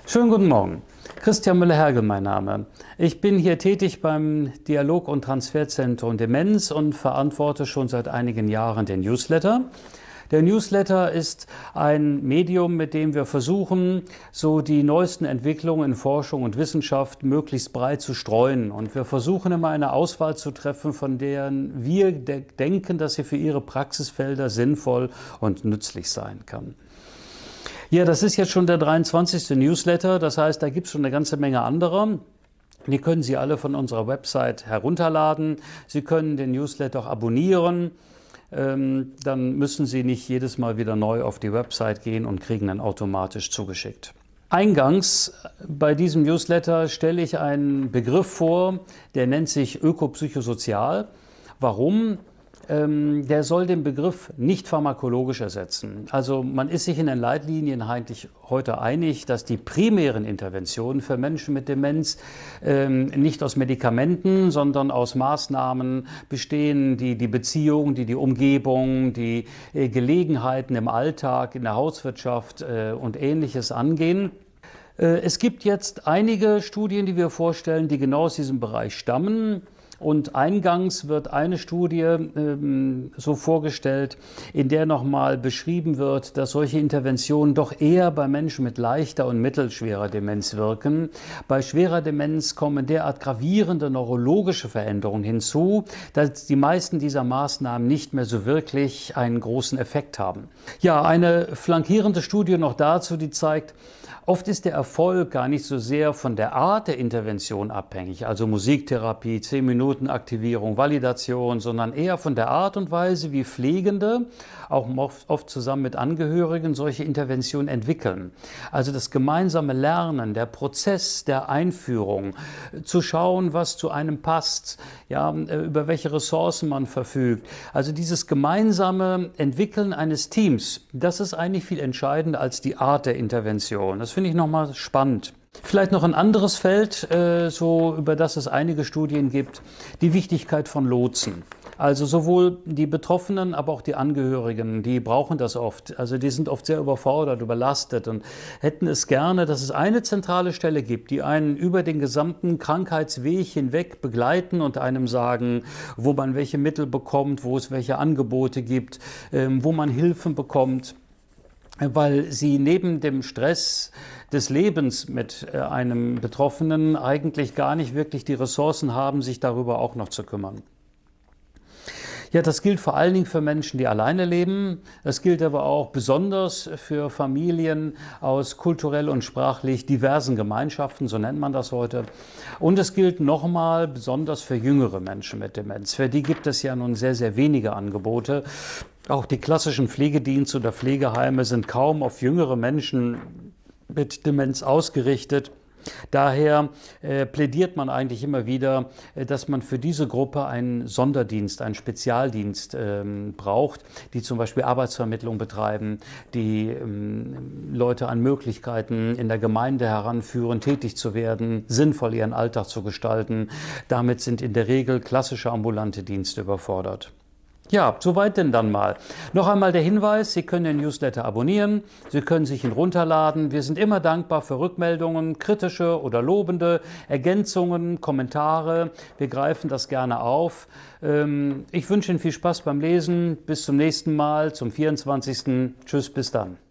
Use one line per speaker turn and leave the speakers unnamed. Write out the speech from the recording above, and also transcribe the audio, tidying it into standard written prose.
Schönen guten Morgen. Christian Müller-Hergel mein Name. Ich bin hier tätig beim Dialog- und Transferzentrum Demenz und verantworte schon seit einigen Jahren den Newsletter. Der Newsletter ist ein Medium, mit dem wir versuchen, so die neuesten Entwicklungen in Forschung und Wissenschaft möglichst breit zu streuen. Und wir versuchen immer eine Auswahl zu treffen, von deren wir denken, dass sie für ihre Praxisfelder sinnvoll und nützlich sein kann. Ja, das ist jetzt schon der 23. Newsletter, das heißt, da gibt es schon eine ganze Menge anderer. Die können Sie alle von unserer Website herunterladen. Sie können den Newsletter auch abonnieren. Dann müssen Sie nicht jedes Mal wieder neu auf die Website gehen und kriegen dann automatisch zugeschickt. Eingangs bei diesem Newsletter stelle ich einen Begriff vor, der nennt sich ökopsychosozial. Warum? Der soll den Begriff nicht pharmakologisch ersetzen. Also man ist sich in den Leitlinien eigentlich heute einig, dass die primären Interventionen für Menschen mit Demenz nicht aus Medikamenten, sondern aus Maßnahmen bestehen, die die Beziehung, die Umgebung, die Gelegenheiten im Alltag, in der Hauswirtschaft und Ähnliches angehen. Es gibt jetzt einige Studien, die wir vorstellen, die genau aus diesem Bereich stammen. Und eingangs wird eine Studie so vorgestellt, in der nochmal beschrieben wird, dass solche Interventionen doch eher bei Menschen mit leichter und mittelschwerer Demenz wirken. Bei schwerer Demenz kommen derart gravierende neurologische Veränderungen hinzu, dass die meisten dieser Maßnahmen nicht mehr so wirklich einen großen Effekt haben. Ja, eine flankierende Studie noch dazu, die zeigt, oft ist der Erfolg gar nicht so sehr von der Art der Intervention abhängig, also Musiktherapie, 10-Minuten-Aktivierung, Validation, sondern eher von der Art und Weise, wie Pflegende, auch oft zusammen mit Angehörigen, solche Interventionen entwickeln. Also das gemeinsame Lernen, der Prozess der Einführung, zu schauen, was zu einem passt, ja, über welche Ressourcen man verfügt. Also dieses gemeinsame Entwickeln eines Teams, das ist eigentlich viel entscheidender als die Art der Intervention. Das finde ich nochmal spannend. Vielleicht noch ein anderes Feld, über das es einige Studien gibt, die Wichtigkeit von Lotsen. Also sowohl die Betroffenen, aber auch die Angehörigen, die brauchen das oft. Also die sind oft sehr überfordert, überlastet und hätten es gerne, dass es eine zentrale Stelle gibt, die einen über den gesamten Krankheitsweg hinweg begleiten und einem sagen, wo man welche Mittel bekommt, wo es welche Angebote gibt, wo man Hilfen bekommt. Weil sie neben dem Stress des Lebens mit einem Betroffenen eigentlich gar nicht wirklich die Ressourcen haben, sich darüber auch noch zu kümmern. Ja, das gilt vor allen Dingen für Menschen, die alleine leben. Das gilt aber auch besonders für Familien aus kulturell und sprachlich diversen Gemeinschaften, so nennt man das heute. Und es gilt nochmal besonders für jüngere Menschen mit Demenz. Für die gibt es ja nun sehr, sehr wenige Angebote. Auch die klassischen Pflegedienste oder Pflegeheime sind kaum auf jüngere Menschen mit Demenz ausgerichtet. Daher plädiert man eigentlich immer wieder, dass man für diese Gruppe einen Sonderdienst, einen Spezialdienst braucht, die zum Beispiel Arbeitsvermittlung betreiben, die Leute an Möglichkeiten in der Gemeinde heranführen, tätig zu werden, sinnvoll ihren Alltag zu gestalten. Damit sind in der Regel klassische ambulante Dienste überfordert. Ja, soweit denn dann mal. Noch einmal der Hinweis, Sie können den Newsletter abonnieren, Sie können sich ihn runterladen. Wir sind immer dankbar für Rückmeldungen, kritische oder lobende, Ergänzungen, Kommentare. Wir greifen das gerne auf. Ich wünsche Ihnen viel Spaß beim Lesen. Bis zum nächsten Mal, zum 24. Tschüss, bis dann.